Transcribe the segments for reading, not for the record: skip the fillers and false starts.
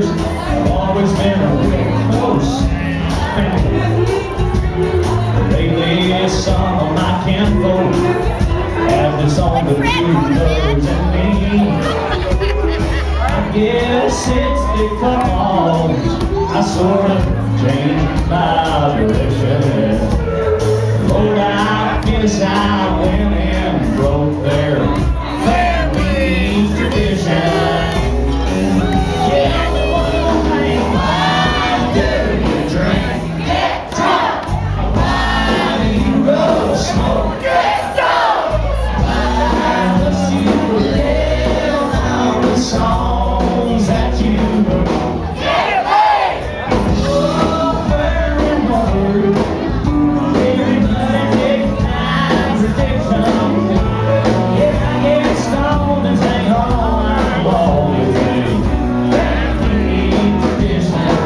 years, I've always been a real close family. Lately, some of my kinfolk have disowned the true brothers and me. I guess it's because I sort of changed my direction. Lord, I guess I went and broke their family tradition. Yeah, one thing, why do you drink? Get drunk. Why do you roll smoke? Get stoned. Why must you live on the songs that you wrote? Get laid. Over and over. Everybody takes time for addiction. Yeah, I get stoned and sing all I'm always doing. Family tradition.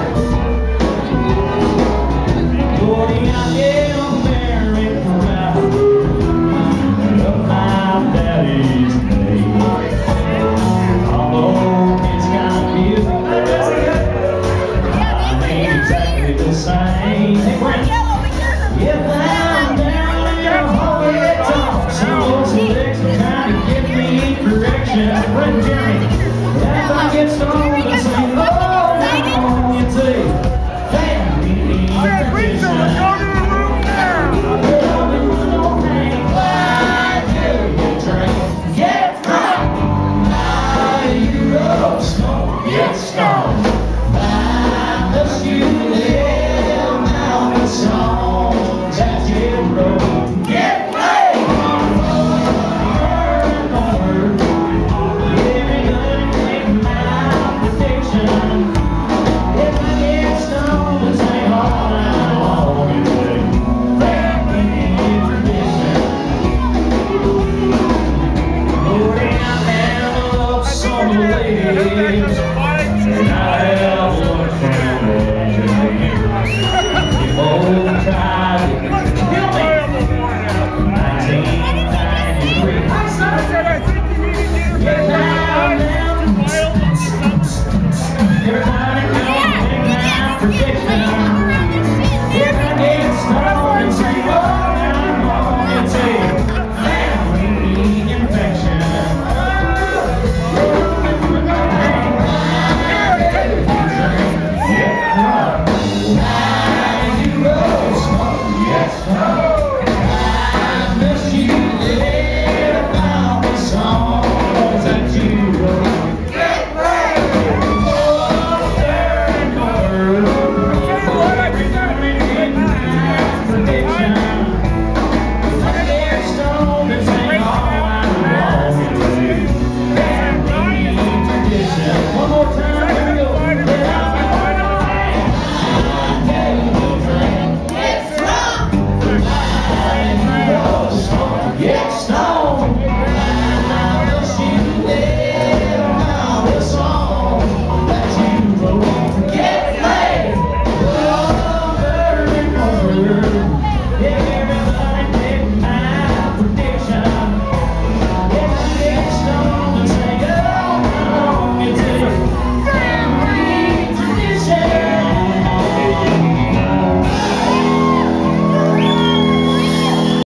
Lordy, I am very proud of my daddy's name. Although it's got music, I ain't exactly the same. Hey, Brent. If I'm down in your hole, it's off. Some of those licks are trying to give me correction. Brent, Jeremy, if I get stoned and say, oh, now you say, family tradition. Why do you drink? Get drunk. Why do you roll smoke? Get stoned. Why must you live out the songs that you wrote? Get laid. Over and over. Everybody take my prediction. If I get stoned and say all I'm always doing. Family tradition. Lord, I never loved some ladies, and I have one friend they both tried to kill me. 1993. Yeah, now, every time